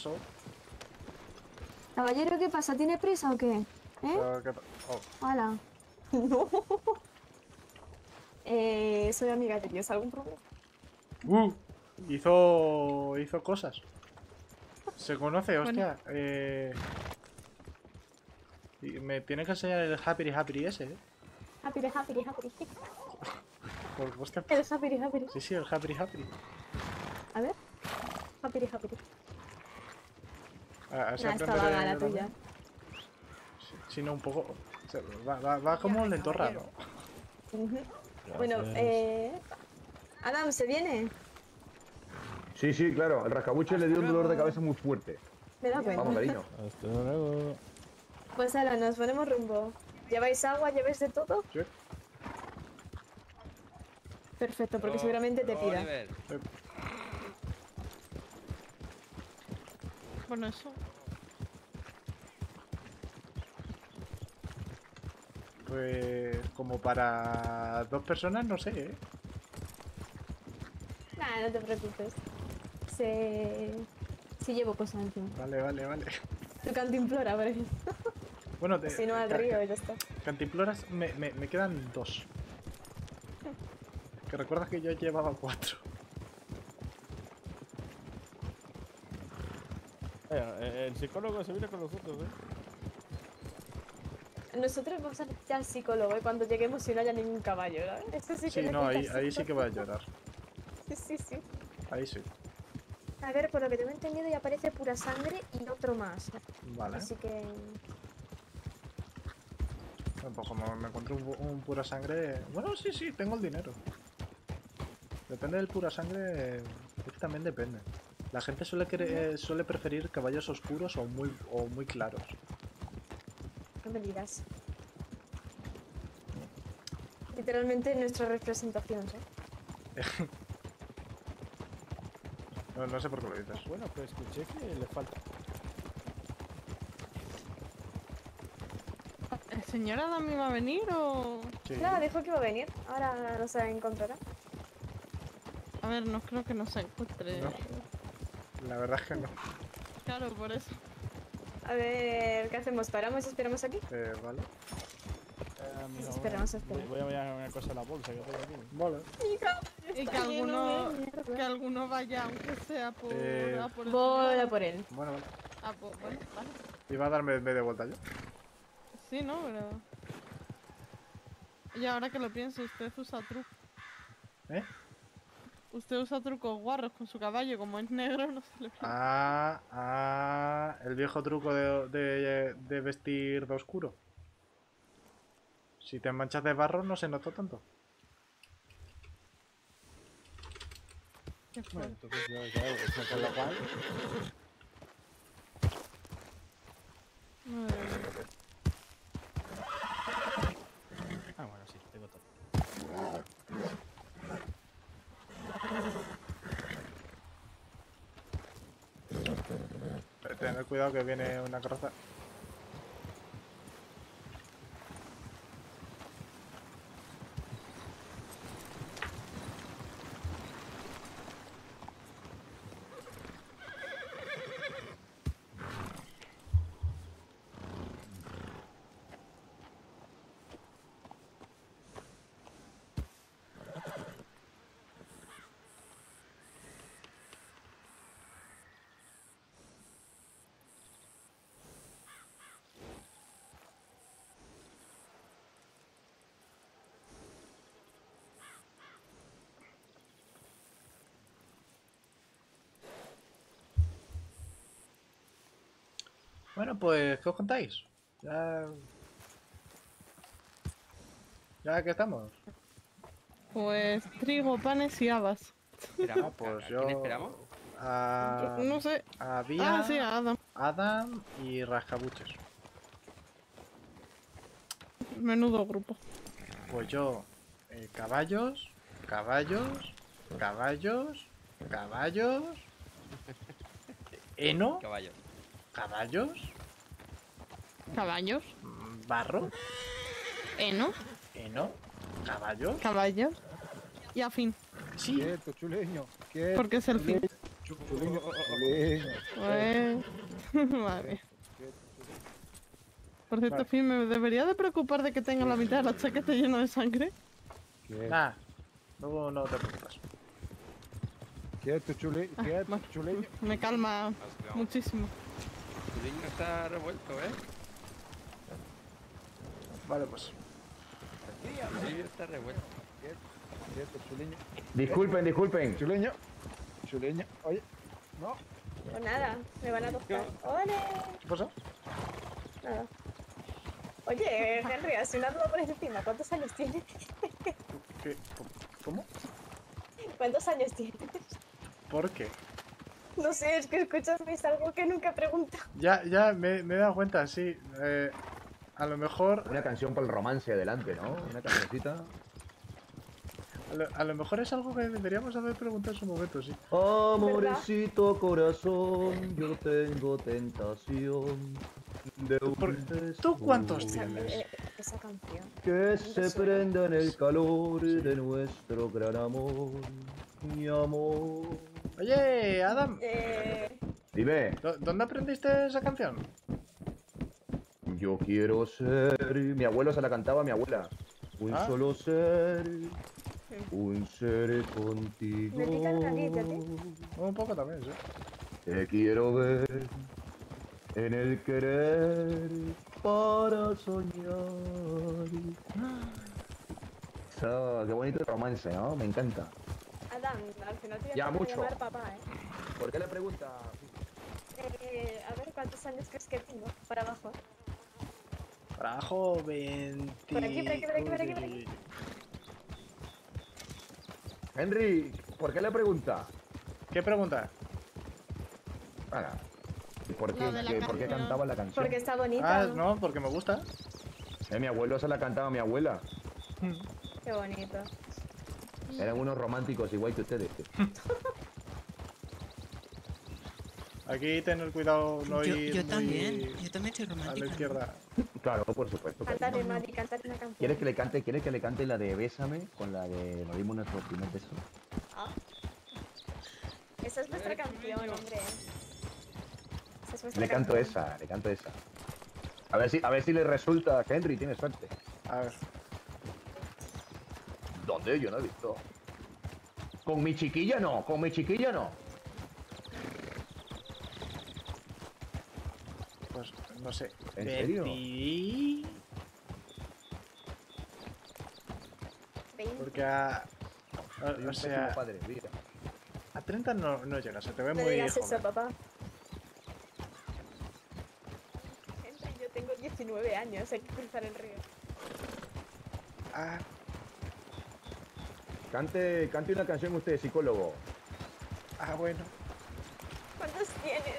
pasó? Caballero, ¿qué pasa? ¿Tiene prisa o qué? Hola. No. Soy amiga de Dios. ¿Algún problema? Hizo cosas. Se conoce, Bueno. hostia. Y me tiene que enseñar el happy ese, Happy. Hostia. El happy. Sí, el happy. A ver. Happy. Así Nah, está aprenderé vaga la yo tuya. también. Sí, no, un poco. O sea, va como lentorra, ¿no? Bueno, Adam, ¿se viene? Sí, claro. El rascabuche le dio un dolor de cabeza muy fuerte. Me da cuenta. Vamos, cariño. Hasta luego. Pues ahora nos ponemos rumbo. ¿Lleváis agua? ¿Lleváis de todo? Sí. Perfecto, porque seguramente te pida. Bueno, eso. Pues como para 2 personas, no sé, Nah, no te preocupes. Sí llevo cosas encima. Vale. Tu cantimplora, por ejemplo. Bueno, Si no, al río y ya está. Cantimploras me quedan 2. Que recuerdas que yo llevaba 4. El psicólogo se viene con nosotros, Nosotros vamos a necesitar al psicólogo cuando lleguemos y no haya ningún caballo, ¿sabes? Eso sí que Sí, no, necesitas ahí sí que voy a llorar. Sí. Ahí sí. A ver, por lo que tengo entendido ya aparece pura sangre y otro más. Vale. Así que... Bueno, pues como me encuentro un pura sangre... Bueno, sí, tengo el dinero. Depende del pura sangre... Es que también depende. La gente suele preferir caballos oscuros o muy claros. No me digas. Literalmente nuestra representación, ¿eh? No sé por qué lo dices. Bueno, pues escuché que le falta. ¿El señor Adam iba a venir o...? Sí. No, dijo que iba a venir. Ahora no se encontrará. A ver, no creo que nos encuentre. No. La verdad es que no. Claro, por eso. A ver, ¿qué hacemos? ¿Paramos y esperamos aquí? Vale. Mira, Esperamos. voy a mirar una cosa en la bolsa que tengo aquí. Vale. Y que alguno vaya, aunque sea por... a por el Voy señor a Adam. por él. Bueno. Pues bueno, vale. Iba a darme media vuelta yo. Sí, ¿no? Pero... Y ahora que lo pienso, usted usa truco. Usted usa trucos guarros con su caballo, como es negro, no se le ve. El viejo truco de vestir de oscuro. Si te manchas de barro no se nota tanto. Qué Bueno, fuerte. entonces ya pues, con lo cual... Madre mía. Bueno, sí, tengo todo. Tened cuidado que viene una carroza. Bueno, pues, ¿qué os contáis? Ya que estamos. Pues trigo, panes y habas. Pues ¿A yo... quién esperamos? No sé. Había Sí, a Adam. Adam y Rascabuches. Menudo grupo. Pues yo... caballos... Heno... Caballo. Caballos... Caballos. Barro... Heno. Heno... Caballos... Caballos. Y a fin. Sí. Quieto, chuleño. Quieto. Porque es el fin. Chuliño, chuliño. Madre mía. Por cierto, Vale. Finn, ¿me debería de preocupar de que tenga la mitad de la chaqueta llena de sangre? Quieto, Nah, luego no te preocupes. quieto, chuliño, quieto, Bueno, chuliño. me calma muchísimo. El niño está revuelto, ¿eh? Vale, pues. El niño está revuelto. Quieto, chuliño. Disculpen, disculpen. Chuliño. Chuliño. Oye. No. Pues nada, me van a tocar. ¡Ole! ¿Qué pasa? Nada. Oye, Henry, así una duda por encima. ¿Cuántos años tienes? ¿Qué? ¿Cómo? ¿Cuántos años tienes? ¿Por qué? No sé, es que escuchas es algo que nunca he preguntado. Ya me he dado cuenta, sí. A lo mejor. Una canción para el romance adelante, ¿no? Una cancioncita. A lo mejor es algo que deberíamos haber preguntado en su momento, sí. Amorecito corazón, yo tengo tentación de un beso ¿Tú cuántos Esa, tienes? esa canción. que se prenda en el calor de nuestro gran amor, mi amor. Oye, Adam, Dime, ¿dónde aprendiste esa canción? yo quiero ser. Mi abuelo se la cantaba a mi abuela. Un Ah. solo ser, un ser contigo. ¿Me pica el nariz, a ti? Un poco también, sí. Te quiero ver en el querer para soñar. Qué bonito romance, ¿no? Me encanta. Adam, al final te voy Ya, a mucho. llamar papá, ¿Por qué le pregunta? A ver, ¿cuántos años crees que tengo? Para abajo. Para abajo, 20. Por aquí, por aquí, por aquí, por aquí, por aquí. Henry, ¿por qué le pregunta? ¿Qué pregunta? Ahora, ¿y por qué, Lo de la por qué canción. cantaba la canción? Porque está bonita. Ah, no, porque me gusta. Mi abuelo se la cantaba a mi abuela. Qué bonito. Eran unos románticos igual que ustedes. Aquí tener cuidado, no ir Yo muy también soy a romántica. la izquierda. Claro, por supuesto. cariño. Cántale, Mari, cántale una canción. ¿Quieres que le cante la de Bésame con la de Nos dimos nuestro primer beso? Ah. Esa es nuestra canción, hombre. Esa es nuestra Le canto canción. esa, le canto esa. A ver si le resulta a Henry, tiene suerte. A ver. ¿Dónde? Yo no he visto. Con mi chiquilla no, con mi chiquilla no. Pues no sé. ¿En serio? Decidí. Porque Soy o un sea, pésimo padre, mira. a 30 no llega, se te ve No muy digas eso, joven. papá. Henry, yo tengo 19 años, hay que cruzar el río. Ah, Cante una canción usted, psicólogo. bueno. ¿Cuántos tienes?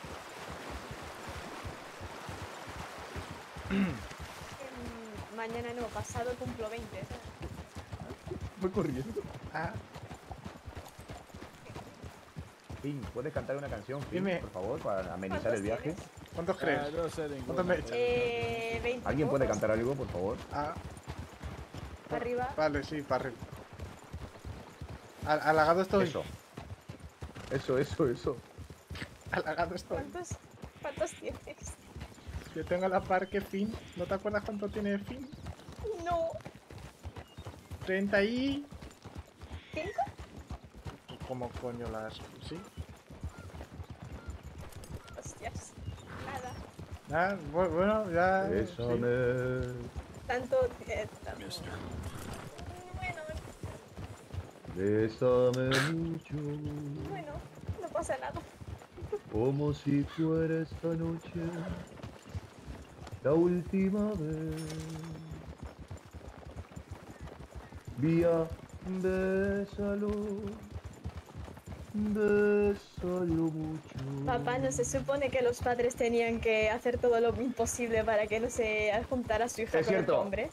Mañana no, pasado cumplo 20. ¿sabes? Voy corriendo. Ah, Fin, ¿puedes cantar una canción, Fin, Dime. por favor, para amenizar ¿Cuántos el viaje? tienes? ¿cuántos crees? No sé ninguno. ¿Cuántos me pero- echas? 20 ¿Alguien puede pocos. cantar algo, por favor? Ah, Arriba. vale, sí, para arriba. Halagado estoy. Eso. Halagado estoy. ¿Cuántos tienes? Yo tengo a la par que Finn. ¿No te acuerdas cuánto tiene Finn? No. 30 y... ¿5? ¿Cómo coño las...? ¿Sí? Hostias. Nada. Ah, bueno, ya... sí. Bésame, Tanto. Bueno, bésame mucho, bueno, no pasa nada. como si fuera esta noche la última vez. Vía, bésalo mucho. Papá, ¿no se supone que los padres tenían que hacer todo lo imposible para que no se juntara su hija Es con cierto. otro hombre?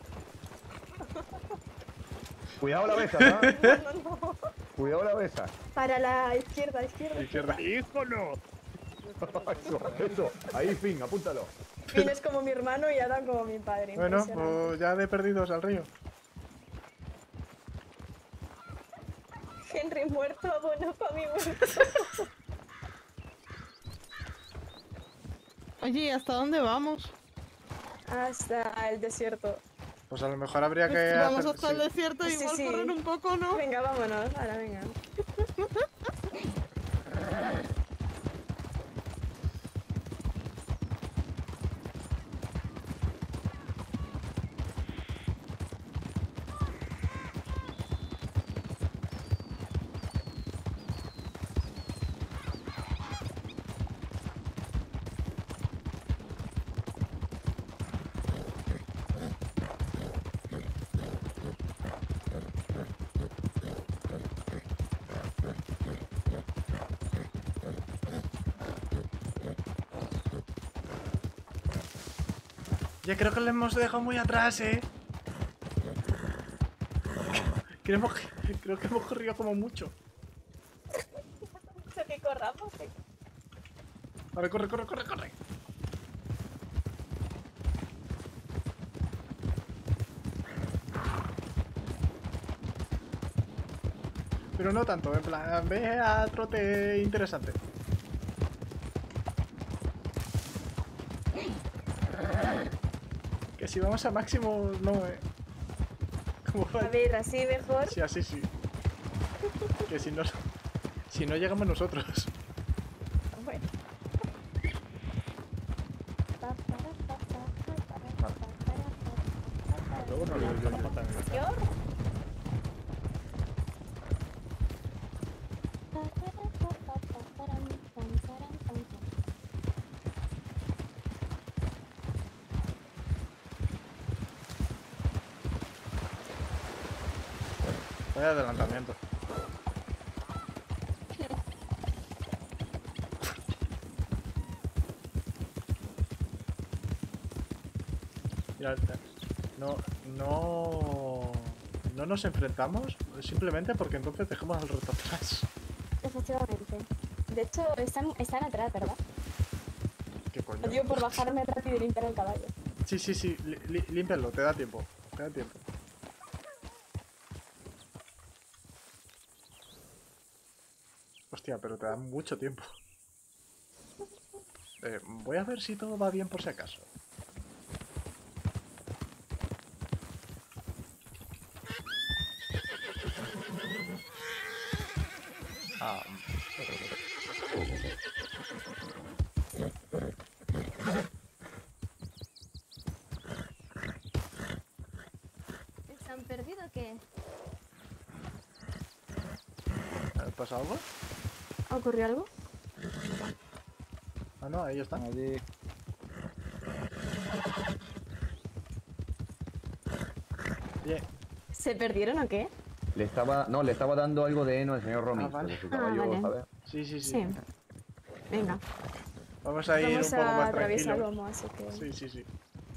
Cuidado la besa, ¿no? No. Cuidado la besa. Para la izquierda. Izquierda. ¡Híjolo! Eso, ahí, Fin, apúntalo. Tienes como mi hermano y Adam como mi padre. Bueno, Impresionante. pues ya de perdidos al río. Henry, Henry muerto, abono para mi muerto. Oye, ¿y hasta dónde vamos? Hasta el desierto. Pues a lo mejor habría que Vamos hacer- hasta el sí. desierto y Sí, igual sí. correr un poco, ¿no? Venga, vámonos. Ahora, venga. Ya creo que le hemos dejado muy atrás, Creo que hemos corrido como mucho. Eso que corramos. A ver, corre, corre, corre, corre. Pero no tanto, en plan, ve a trote interesante. Que si vamos a máximo, no, ¿Cómo va? A ver, así mejor. Sí, así sí. Que si no llegamos nosotros. Bueno. Luego no le doy la pata en el ¿Yo? Vaya adelantamiento. Mira, no nos enfrentamos simplemente porque entonces dejamos al resto atrás. Efectivamente. De hecho, están atrás, ¿verdad? ¿Qué coño? Lo digo por bajarme rápido y limpiar el caballo. Sí, sí, sí, límpialo, te da tiempo. Te da tiempo. Hostia, pero te da mucho tiempo. Voy a ver si todo va bien por si acaso. Ah. ¿Se han perdido o qué? ¿Pasa algo? ¿Ha ocurrido algo? Ah, no, ahí está. Allí. Bien. ¿Se perdieron o qué? Le estaba dando algo de heno al señor Romy, vale. sobre su caballo, vale. ¿sabes? Sí, sí, sí. Sí. Venga. Vamos a ir Vamos un poco a más atravesar tranquilos. lomo, así que... Sí, sí, sí.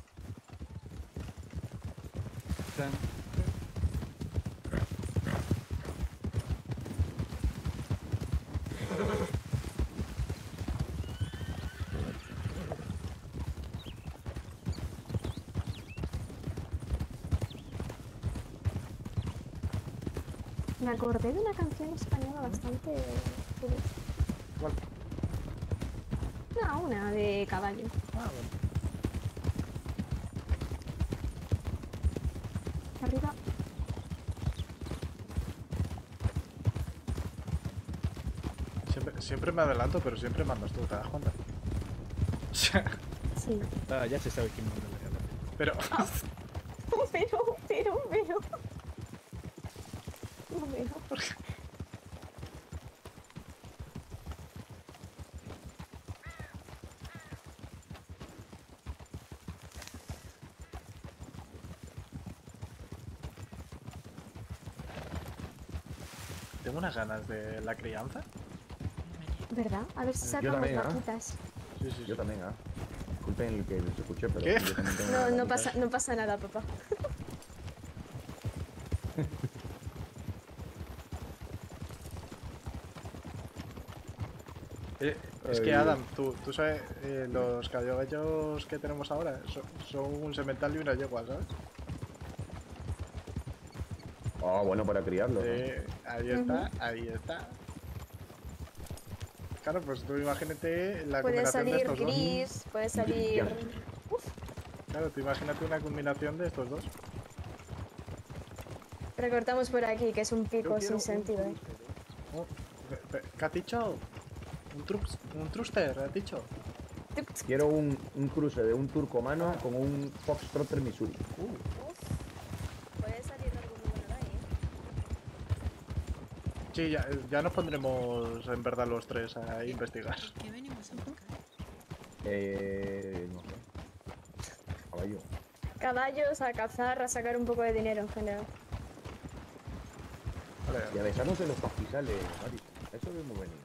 Me acordé de una canción española bastante curiosa. ¿Cuál? No, una de caballo. Ah, bueno. Arriba. Siempre me adelanto, pero siempre mandas tú, ¿te das cuenta? O sea, Sí. Ah, ya se sabe quién manda la gala. pero... Pero. No veo. Tengo unas ganas de la crianza. ¿Verdad? A ver si Yo sacamos también, ¿ah? vaquitas. Sí, sí, sí. Yo también, Disculpen el que se escuche, pero ¿Qué? yo también tengo No, unas no ganitas. no pasa nada, papá. Es que Adam, tú sabes, los caballos que tenemos ahora son un semental y una yegua, ¿sabes? Ah, bueno, para criarlo. ¿no? Ahí está, ahí está. Claro, pues tú imagínate la Puede combinación de salir estos dos. gris, puede salir... Claro, tú imagínate una combinación de estos dos. Recortamos por aquí, que es un pico sin Yo quiero sentido. un ¿eh? Oh, ¿qué has dicho? Un truster, ¿has dicho? Quiero un cruce de un turcomano con un Foxtrotter Missouri. Puede salir algo muy bueno de ahí. Sí, ya nos pondremos en verdad los tres a investigar. ¿Qué venimos a buscar? No sé. Caballo. Caballos, a cazar, a sacar un poco de dinero en general. Y a besarnos en los pastizales, Mari. Eso debemos venir.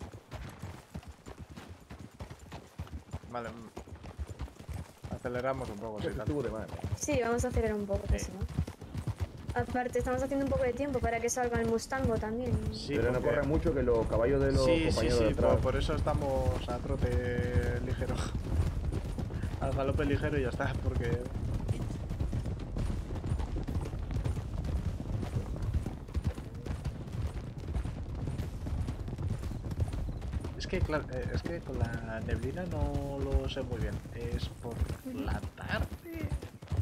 Vale. Aceleramos un poco, sí, Eso tal. estuvo de más. Sí, vamos a acelerar un poco, que si no. Aparte, estamos haciendo un poco de tiempo para que salga el Mustango también. Sí, Pero no porque- corre mucho que los caballos de los Sí, compañeros de atrás. por eso estamos a trote ligero. Al galope ligero y ya está, porque... Es que, claro, es que con la neblina no lo sé muy bien. ¿Es por la tarde?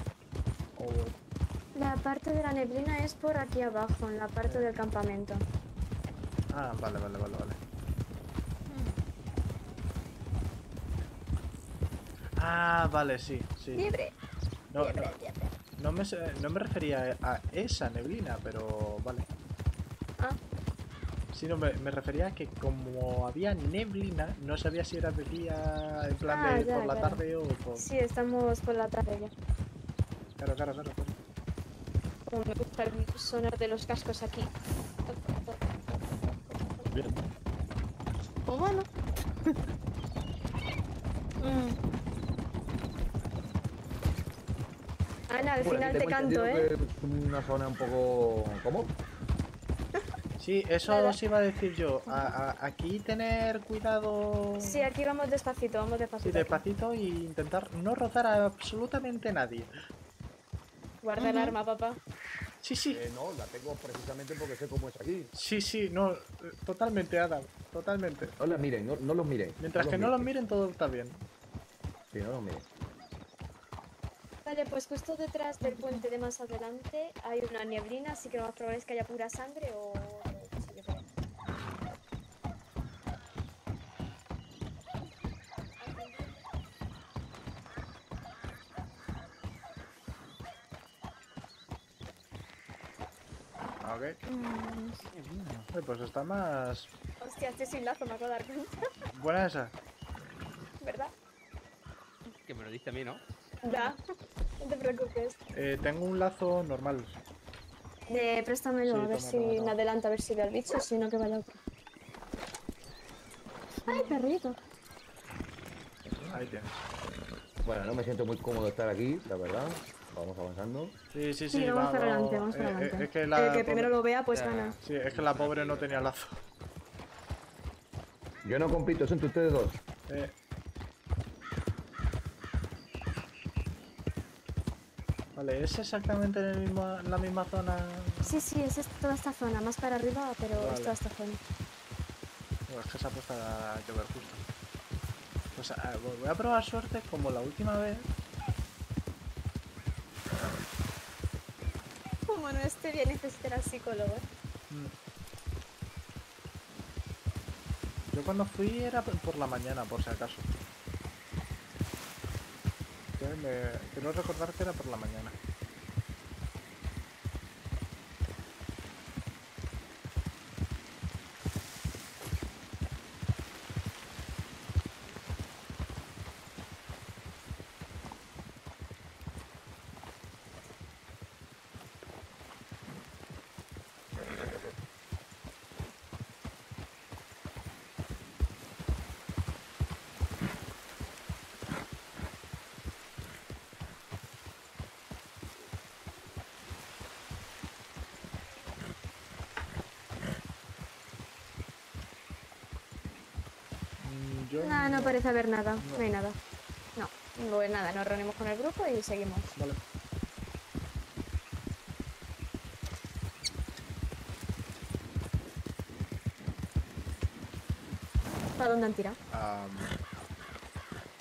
O... La parte de la neblina es por aquí abajo, en la parte del campamento. Ah, vale. Ah, vale, sí. ¡Libre! No, Liebre, no, liebre. no me refería a esa neblina, pero vale. Ah, Sí, no, me refería a que como había neblina, no sabía si era de día, en plan Ah, de ya, por la claro. tarde o por... sí, estamos por la tarde ya. Claro. Como me gusta el sonar de los cascos aquí. Pues bueno. Ana, al Bueno, final aquí te tengo canto, entendido que es una zona un poco... ¿Cómo? Sí, eso Nada. os iba a decir yo. Aquí tener cuidado... Sí, aquí vamos despacito, vamos Sí, despacito. despacito e intentar no rozar a absolutamente nadie. Guarda el arma, papá. Sí, No, la tengo precisamente porque sé cómo es aquí. sí, no, totalmente, Adam, totalmente. No las miren, no los miren. Mientras que no los miren, todo está bien. Sí, no los miren. Vale, pues justo detrás del puente de más adelante hay una neblina, así que lo más probable es que haya pura sangre o... no sé qué sea. Ok. Pues está más... Hostia, estoy sin lazo, me acabo de dar cuenta, Buena esa. ¿verdad? Que me lo diste a mí, ¿no? Da, no te preocupes. Tengo un lazo normal. Préstamelo, Sí, a ver toma, si toma, toma. me adelanta, a ver si ve al bicho, si no que vaya otro. ¡Ay, perrito! Ahí tienes. Bueno, no me siento muy cómodo estar aquí, la verdad. Vamos avanzando. Sí, Sí, vamos para adelante, vamos para adelante. Es que El la que primero lo vea, pues Ya. gana. Sí, es que la pobre no tenía lazo. Yo no compito, es entre ustedes dos. Eh. Vale, ¿es exactamente en la misma zona? Sí, es toda esta zona, más para arriba, pero Vale. es toda esta zona. No, es que se ha puesto a llover justo. Pues voy a probar suerte como la última vez. Como no esté bien, necesitará psicólogo. Yo cuando fui era por la mañana, por si acaso. Quiero recordar que era por la mañana. Yo No parece haber nada, no hay nada. No hay nada, nos reunimos con el grupo y seguimos. Vale. ¿A dónde han tirado?